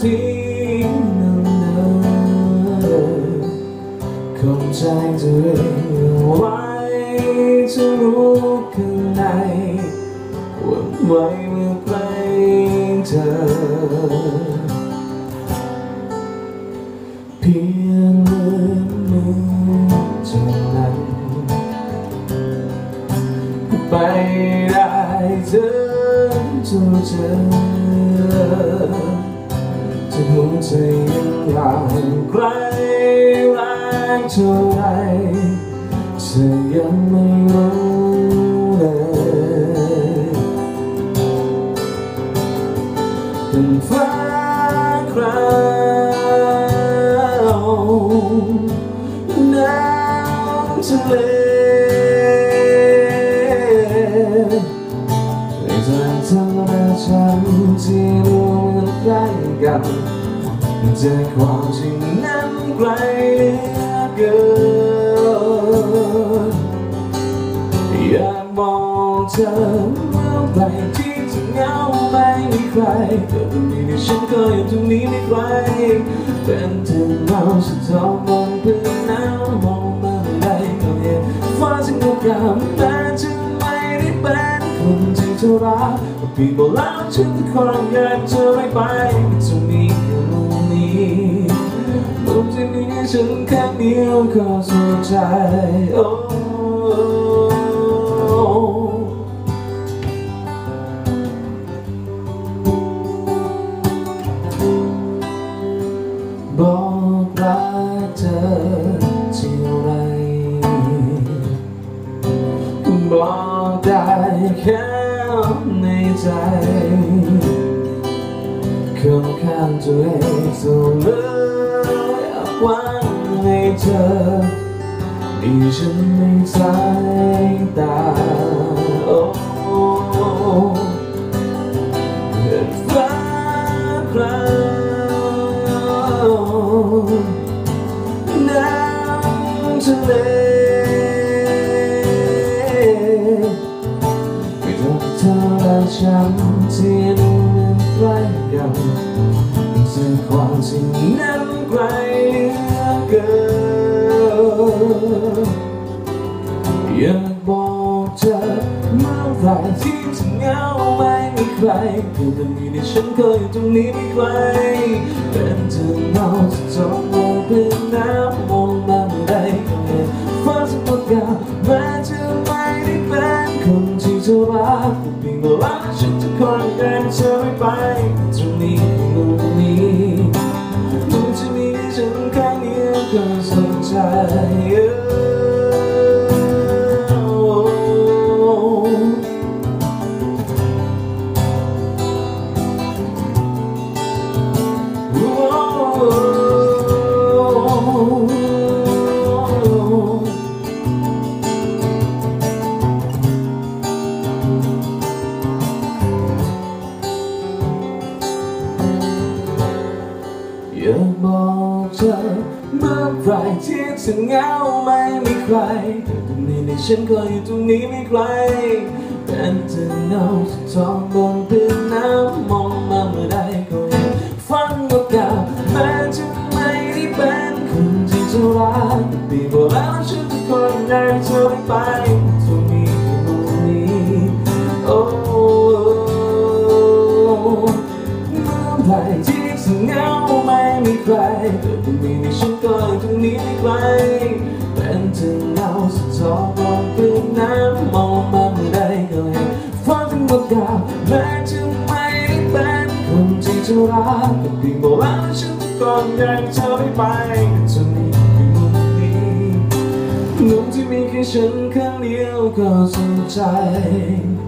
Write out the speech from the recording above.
ทิ้งเนิ่นๆคงใจจะเรียกไว้จะรู้ข้างในว่าไว้เมื่อใกล้เธอเพียงมือเท่านั้นไปได้เธอจะเจอจะหัวใจยังอยากใกล้รักเท่าไรเธอยังไม่รู้เลยเป็นฟ้าคราวน้ำทะเลทำให้ฉันที่รู้มันใกล้กันแต่ความจริงนั้นไกลเหลือเกินอยากบอกเธอเมื่อไหร่ที่จะเหงาไม่มีใครแต่ตรงนี้ที่ฉันก็อยู่ตรงนี้ไม่ไกลเป็นเธอเราสุดท้องมองพื้นน้ำมองมาได้ก็เห็นฟ้าที่งดงามแต่จะไม่ได้เป็นคนที่เธอรักพี่บอกแล้วฉันคอยอยากเธอไม่ไปจะมีแค่มุมนี้มุมที่มีฉันแค่เดียวก็สุขใจบอกรักเธอที่ไรบอกได้แค่ในใจค่อนข้างตัวเองเสมออยากหวังให้เธอมีฉันในสายตาเกิดฟ้าคราวน้ำทะเลเธอและฉันที่ดูมันใกล้กันแต่ความจริงนั้นไกลเหลือเกินอยากบอกเธอเมื่อไหร่ที่จะเหงาไม่มีใครเพียงแต่มีในฉันก็อยู่ตรงนี้ไม่ไกลเป็นเธอเงาจะจ้องมองเป็นน้ำมองมาเมื่อใดก็เห็นฟ้าจะงดงามแม้จะไม่ได้เป็นคนที่เธอรักแต่เพียงแต่ว่าฉันจะคอยแรงเธอไม่ไปตรงนี้มุมนี้มุมที่มีฉันแค่เดียวก็สนใจอยากบอกเธอเมื่อไหร่ที่เธอเหงาไม่มีใครแต่ตรงนี้ในฉันก็อยู่ตรงนี้ไม่ไกลเป็นเธอเงาที่ท้องบนพื้นน้ำมองมาเมื่อใดก็เห็นฝันว่าเก่าแม้จะไม่ได้เป็นคนที่เธอรักแต่ปีบอกแล้วฉันจะคอยอยากเธอไม่ไปตรงนี้ตรงนี้เมื่อไหร่ที่เธอเหงาไม่มีใครแต่ตรงนี้ในฉันก็อยู่ตรงนี้ไม่ไกลเป็นเธอเงาสะท้อนบนพื้นน้ำมองมาเมื่อใดก็เห็นฟ้าทั้งหมดกาวแม้จะไม่ได้เป็นคนที่เธอรักแต่เพียงบอกแล้วฉันก่อนอยากเธอไม่ไปจะมีมุมนี้มุมที่มีแค่ฉันข้างเดียวก็สุขใจ